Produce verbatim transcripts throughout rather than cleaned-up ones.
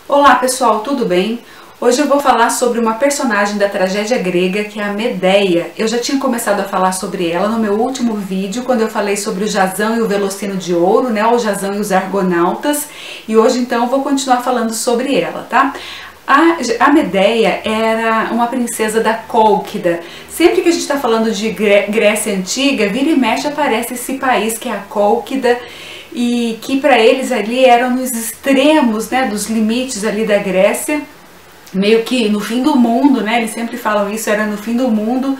Olá pessoal, tudo bem? Hoje eu vou falar sobre uma personagem da tragédia grega que é a Medeia. Eu já tinha começado a falar sobre ela no meu último vídeo, quando eu falei sobre o Jasão e o Velocino de Ouro, né? O Jasão e os Argonautas, e hoje então eu vou continuar falando sobre ela, tá? A, a Medeia era uma princesa da Cólquida. Sempre que a gente está falando de Grécia Antiga, vira e mexe aparece esse país que é a Cólquida, e que para eles ali eram nos extremos, né, dos limites ali da Grécia, meio que no fim do mundo, né, eles sempre falam isso, era no fim do mundo,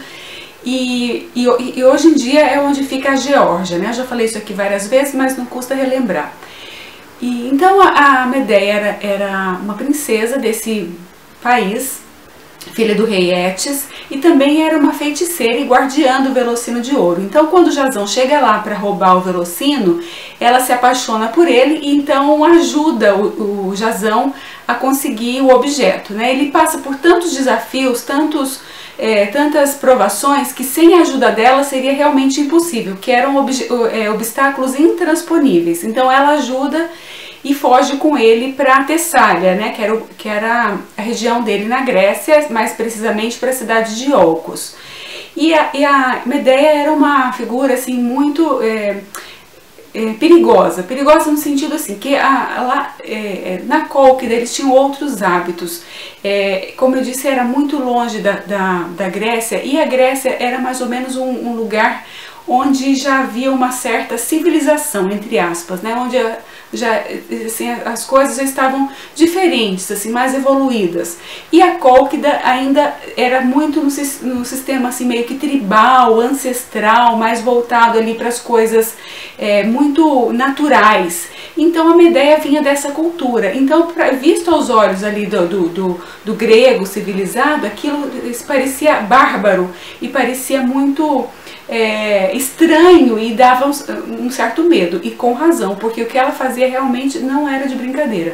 e, e, e hoje em dia é onde fica a Geórgia, né, eu já falei isso aqui várias vezes, mas não custa relembrar. E, então a, a Medeia era, era uma princesa desse país, filha do rei Étis, e também era uma feiticeira e guardiã do Velocino de Ouro. Então quando Jasão chega lá para roubar o Velocino, ela se apaixona por ele e então ajuda o, o Jasão a conseguir o objeto, né? Ele passa por tantos desafios, tantos, é, tantas provações, que sem a ajuda dela seria realmente impossível, que eram ob, é, obstáculos intransponíveis. Então ela ajuda e foge com ele para Tessália, né, que, era, que era a região dele na Grécia, mais precisamente para a cidade de Iolcos. E a, e a Medeia era uma figura assim muito é, é, perigosa, perigosa no sentido assim, que a, lá, é, na Cólquida eles tinham outros hábitos. É, como eu disse, era muito longe da, da, da Grécia, e a Grécia era mais ou menos um, um lugar onde já havia uma certa civilização, entre aspas, né, onde a, já assim, as coisas já estavam diferentes, assim, mais evoluídas. E a Cólquida ainda era muito no, no sistema assim, meio que tribal, ancestral, mais voltado ali para as coisas é, muito naturais. Então a Medeia vinha dessa cultura. Então, pra, visto aos olhos ali do, do, do, do grego civilizado, aquilo parecia bárbaro e parecia muito É, estranho e dava um, um certo medo, e com razão, porque o que ela fazia realmente não era de brincadeira.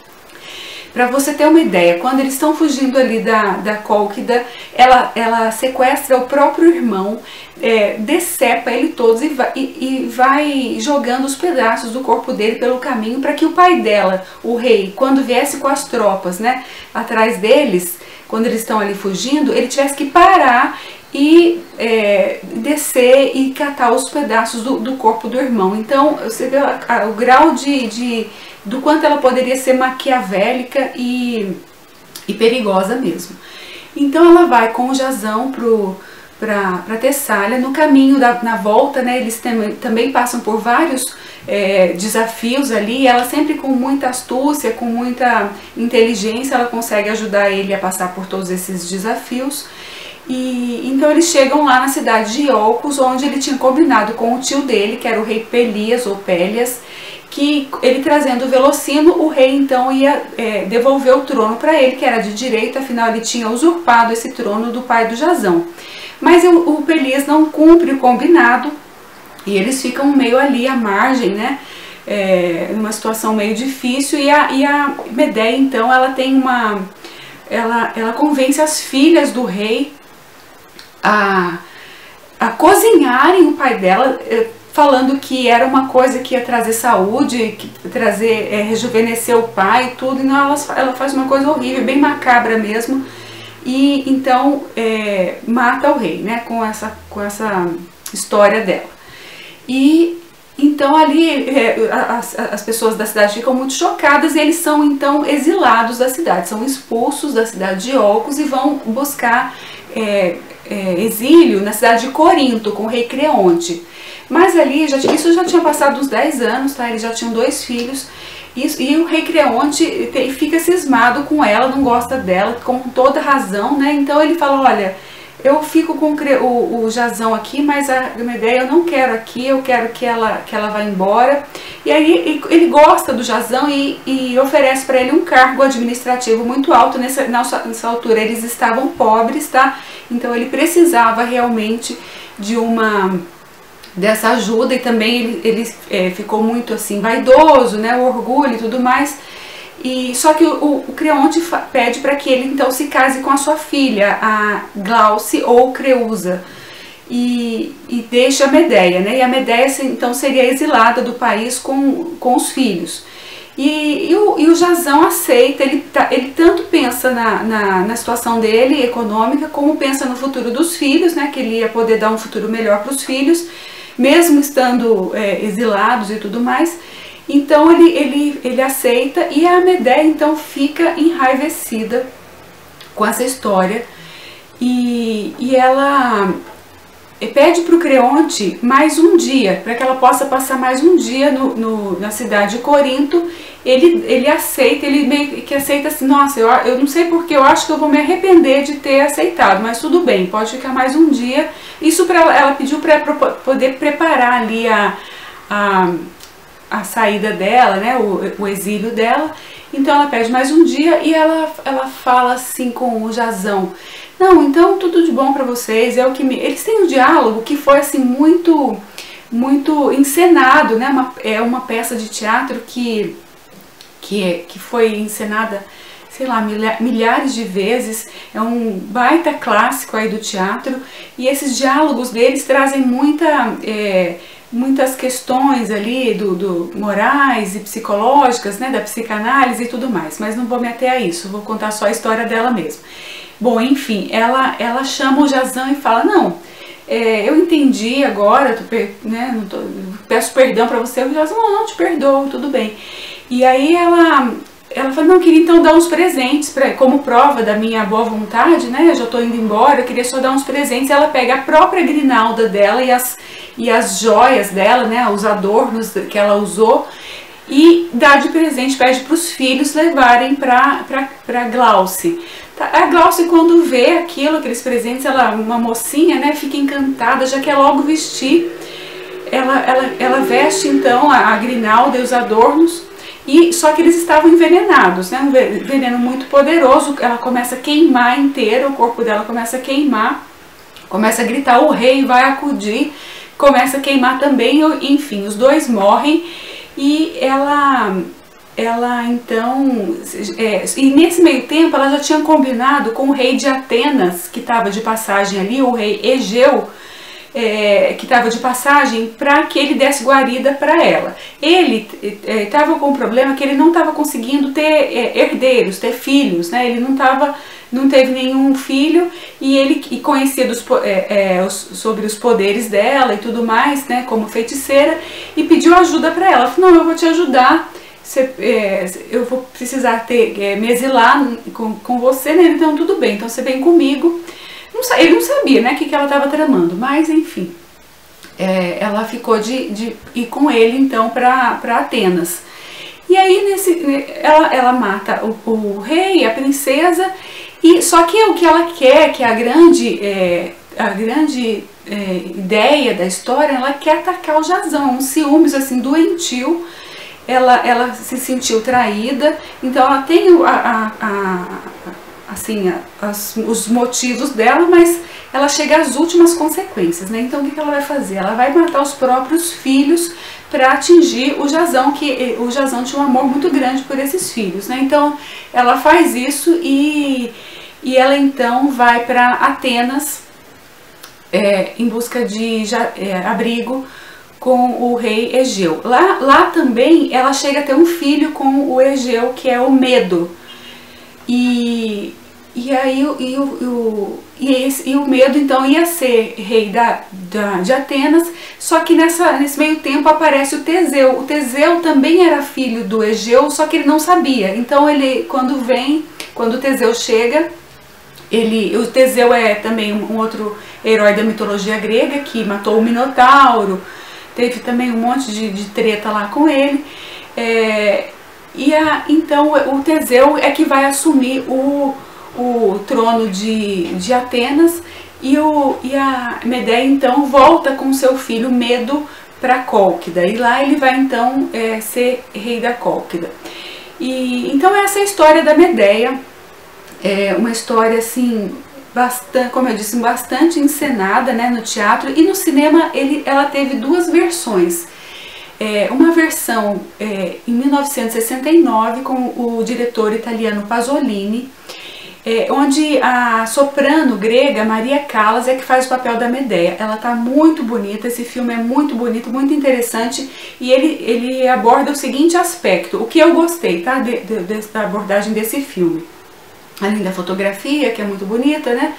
Para você ter uma ideia, quando eles estão fugindo ali da, da Cólquida, ela, ela sequestra o próprio irmão, é, decepa ele todos e vai, e, e vai jogando os pedaços do corpo dele pelo caminho, para que o pai dela, o rei, quando viesse com as tropas, né, atrás deles, quando eles estão ali fugindo, ele tivesse que parar e é, descer e catar os pedaços do, do corpo do irmão. Então você vê a, a, o grau de, de do quanto ela poderia ser maquiavélica e, e perigosa mesmo. Então ela vai com o Jasão para Tessália. No caminho, da, na volta, né, eles tem, também passam por vários é, desafios ali, e ela sempre com muita astúcia, com muita inteligência, ela consegue ajudar ele a passar por todos esses desafios. E então eles chegam lá na cidade de Iolcos, onde ele tinha combinado com o tio dele, que era o rei Pelias ou Pélias, que ele trazendo o Velocino, o rei então ia é, devolver o trono para ele, que era de direito, afinal ele tinha usurpado esse trono do pai do Jasão. Mas o, o Pelias não cumpre o combinado e eles ficam meio ali à margem, né? É, numa situação meio difícil, e a, e a Medeia então ela tem uma... Ela, ela convence as filhas do rei A, a cozinharem o pai dela, falando que era uma coisa que ia trazer saúde, que trazer, é, rejuvenescer o pai e tudo. E não, ela, ela faz uma coisa horrível, bem macabra mesmo, e então é, mata o rei, né, com essa, com essa história dela. E então ali é, as, as pessoas da cidade ficam muito chocadas, e eles são então exilados da cidade, são expulsos da cidade de Iolcos e vão buscar é, é, exílio na cidade de Corinto com o rei Creonte. Mas ali, já, isso já tinha passado uns dez anos, tá? Eles já tinham dois filhos, e, e o rei Creonte fica cismado com ela, não gosta dela, com toda razão, né? Então ele fala, olha, eu fico com o, o Jasão aqui, mas a Medeia eu não quero aqui, eu quero que ela, que ela vá embora. E aí ele gosta do Jasão e, e oferece para ele um cargo administrativo muito alto. Nessa, nessa altura eles estavam pobres, tá? Então ele precisava realmente de uma... dessa ajuda, e também ele, ele é, ficou muito assim vaidoso, né, o orgulho e tudo mais. E só que o, o Creonte pede para que ele então se case com a sua filha, a Glauce ou Creusa. e, e deixa a Medeia, né? E a Medeia então seria exilada do país com, com os filhos. E, e, o, e o Jazão aceita, ele, tá, ele tanto pensa na, na, na situação dele, econômica, como pensa no futuro dos filhos, né? Que ele ia poder dar um futuro melhor para os filhos, mesmo estando é, exilados e tudo mais. Então ele, ele, ele aceita, e a Medeia então fica enraivecida com essa história, e, e ela pede para o Creonte mais um dia, para que ela possa passar mais um dia no, no, na cidade de Corinto. Ele, ele aceita, ele meio que aceita assim, nossa, eu, eu não sei porque, eu acho que eu vou me arrepender de ter aceitado, mas tudo bem, pode ficar mais um dia. Isso para ela, ela pediu para poder preparar ali a, a, a saída dela, né, o, o exílio dela. Então ela pede mais um dia, e ela, ela fala assim com o Jazão: não, então tudo de bom para vocês, é o que me... Eles têm um diálogo que foi assim muito, muito encenado, né? Uma, é uma peça de teatro que, que, é, que foi encenada, sei lá, milhares de vezes, é um baita clássico aí do teatro, e esses diálogos deles trazem muita... É, muitas questões ali do, do morais e psicológicas, né, da psicanálise e tudo mais, mas não vou me ater a isso, vou contar só a história dela mesmo. Bom, enfim, ela, ela chama o Jazão e fala: não, é, eu entendi agora, tô, né, não tô, peço perdão para você. O Jazão: não, não, te perdoo, tudo bem. E aí ela, ela fala: não, eu queria então dar uns presentes, pra, como prova da minha boa vontade, né, eu já tô indo embora, eu queria só dar uns presentes. Ela pega a própria grinalda dela e as, e as joias dela, né, os adornos que ela usou, e dá de presente, pede para os filhos levarem para Glauce. A Glauce, quando vê aquilo, aqueles presentes, ela, uma mocinha, né, fica encantada, já quer logo vestir. Ela, ela, ela veste então a, a grinalda e os adornos, e só que eles estavam envenenados, né, um veneno muito poderoso. Ela começa a queimar inteira, o corpo dela começa a queimar, começa a gritar: o rei vai acudir, começa a queimar também, enfim, os dois morrem. E ela... ela então, é, e nesse meio tempo ela já tinha combinado com o rei de Atenas, que estava de passagem ali, o rei Egeu, é, que estava de passagem, para que ele desse guarida para ela. Ele estava é, com um problema que ele não estava conseguindo ter é, herdeiros, ter filhos, né? Ele não tava, não teve nenhum filho, e ele e conhecia dos, é, é, os, sobre os poderes dela e tudo mais, né, como feiticeira, e pediu ajuda para ela. Falou: não, eu vou te ajudar. Você, é, eu vou precisar ter, é, me exilar com, com você, né? Então tudo bem, então você vem comigo. Não, ele não sabia, né, o que, que ela estava tramando, mas enfim, é, ela ficou de, de ir com ele então para Atenas. E aí nesse, ela, ela mata o, o rei, a princesa, e só que o que ela quer, que é a grande, é, a grande é, ideia da história, ela quer atacar o Jazão, um ciúmes assim doentio. Ela, ela se sentiu traída, então ela tem a, a, a, assim, a, as, os motivos dela, mas ela chega às últimas consequências, né? Então o que, que ela vai fazer? Ela vai matar os próprios filhos para atingir o Jazão, que o Jazão tinha um amor muito grande por esses filhos, né? Então ela faz isso, e, e ela então vai para Atenas é, em busca de é, abrigo com o rei Egeu. Lá, lá também ela chega a ter um filho com o Egeu, que é o Medo. E, e aí e o, o, e, esse, e o Medo então ia ser rei da, da, de Atenas, só que nessa, nesse meio tempo aparece o Teseu. O Teseu também era filho do Egeu, só que ele não sabia. Então ele, quando vem, quando o Teseu chega, ele, o Teseu é também um outro herói da mitologia grega que matou o Minotauro. Teve também um monte de, de treta lá com ele, é, e a, então o Teseu é que vai assumir o, o trono de, de Atenas, e, o, e a Medeia então volta com seu filho Medo para Cólquida, e lá ele vai então é, ser rei da Cólquida. E, então essa é a história da Medeia, é uma história assim... bastante, como eu disse, bastante encenada, né, no teatro, e no cinema ele, ela teve duas versões. É, uma versão é, em mil novecentos e sessenta e nove com o diretor italiano Pasolini, é, onde a soprano grega Maria Callas é que faz o papel da Medeia. Ela tá muito bonita, esse filme é muito bonito, muito interessante, e ele, ele aborda o seguinte aspecto, o que eu gostei, tá, de, de, da abordagem desse filme. Além da fotografia, que é muito bonita, né,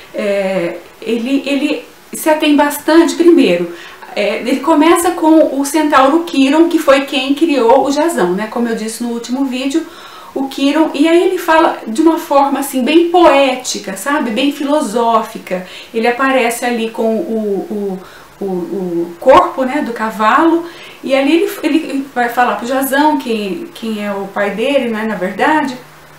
é, ele, ele se atém bastante, primeiro, é, ele começa com o centauro Quiron, que foi quem criou o Jasão, né, como eu disse no último vídeo, o Quiron, e aí ele fala de uma forma assim bem poética, sabe, bem filosófica. Ele aparece ali com o, o, o, o corpo, né, do cavalo, e ali ele, ele vai falar para o Jasão quem, quem é o pai dele, né, na verdade,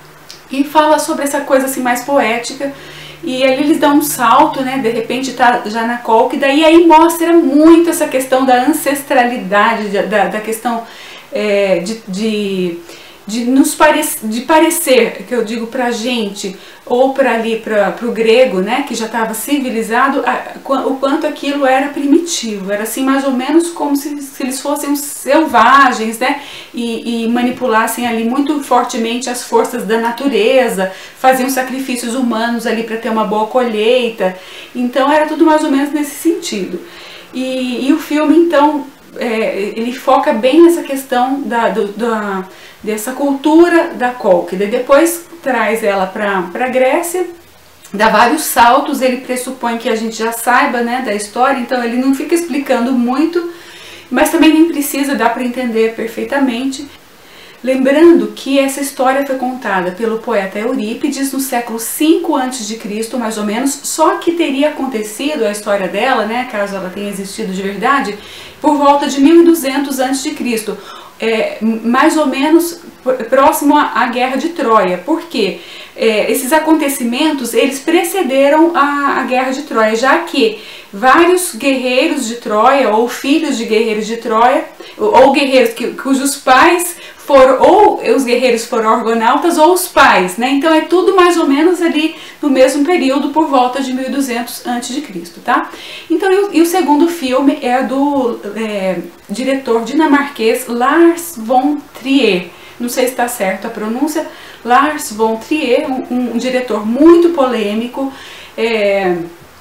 e fala sobre essa coisa assim mais poética. E ali eles dão um salto, né, de repente tá já na Cólquida, e aí mostra muito essa questão da ancestralidade, da, da questão é, de, de, de nos pare, de parecer, que eu digo pra gente, ou para ali, para o grego, né, que já estava civilizado, a, o quanto aquilo era primitivo, era assim mais ou menos como se, se eles fossem selvagens, né, e, e manipulassem ali muito fortemente as forças da natureza, faziam sacrifícios humanos ali para ter uma boa colheita, então era tudo mais ou menos nesse sentido. E, e o filme então, é, ele foca bem nessa questão da, do, da, dessa cultura da Cólquida, e depois traz ela para a Grécia, dá vários saltos, ele pressupõe que a gente já saiba, né, da história, então ele não fica explicando muito, mas também nem precisa, dá para entender perfeitamente. Lembrando que essa história foi contada pelo poeta Eurípides no século cinco antes de Cristo, mais ou menos, só que teria acontecido a história dela, né, caso ela tenha existido de verdade, por volta de mil e duzentos antes de Cristo. É, mais ou menos próximo à Guerra de Troia. Por quê? É, esses acontecimentos, eles precederam a, a Guerra de Troia, já que vários guerreiros de Troia, ou filhos de guerreiros de Troia, ou, ou guerreiros que, cujos pais foram, ou os guerreiros foram argonautas, ou os pais, né? Então é tudo mais ou menos ali no mesmo período, por volta de mil e duzentos antes de Cristo, tá? Então, e o, e o segundo filme é do é, diretor dinamarquês Lars von Trier. Não sei se está certo a pronúncia, Lars von Trier, um, um diretor muito polêmico, é,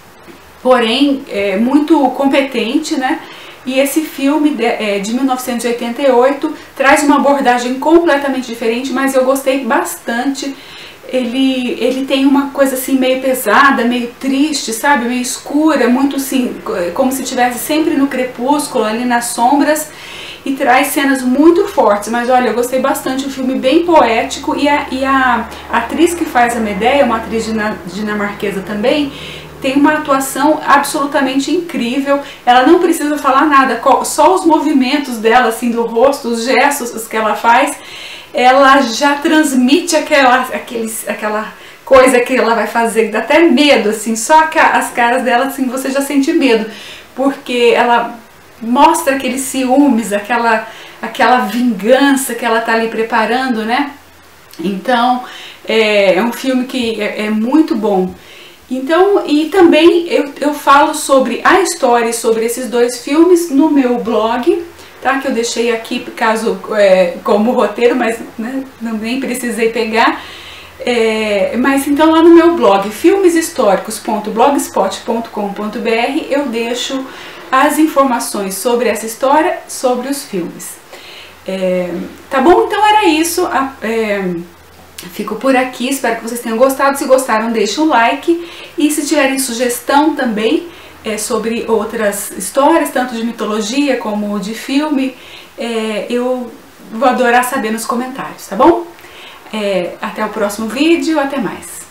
porém é, muito competente, né? E esse filme de, é, de mil novecentos e oitenta e oito traz uma abordagem completamente diferente, mas eu gostei bastante. Ele, ele tem uma coisa assim meio pesada, meio triste, sabe? Meio escura, muito assim, como se estivesse sempre no crepúsculo, ali nas sombras. E traz cenas muito fortes, mas olha, eu gostei bastante, um filme bem poético, e a, e a atriz que faz a Medeia, uma atriz dinamarquesa também, tem uma atuação absolutamente incrível. Ela não precisa falar nada, só os movimentos dela, assim, do rosto, os gestos que ela faz, ela já transmite aquela, aqueles, aquela coisa que ela vai fazer, que dá até medo, assim, só as caras dela, assim, você já sente medo, porque ela mostra aqueles ciúmes, aquela, aquela vingança que ela tá ali preparando, né? Então, é, é um filme que é, é muito bom. Então, e também eu, eu falo sobre a história, sobre esses dois filmes no meu blog, tá? Que eu deixei aqui, caso, é, como roteiro, mas né, não nem precisei pegar. É, mas então lá no meu blog, filmes históricos ponto blogspot ponto com ponto br, eu deixo as informações sobre essa história, sobre os filmes. É, tá bom? Então era isso. É, fico por aqui, espero que vocês tenham gostado. Se gostaram, deixa o like. E se tiverem sugestão também é, sobre outras histórias, tanto de mitologia como de filme, é, eu vou adorar saber nos comentários, tá bom? É, até o próximo vídeo, até mais!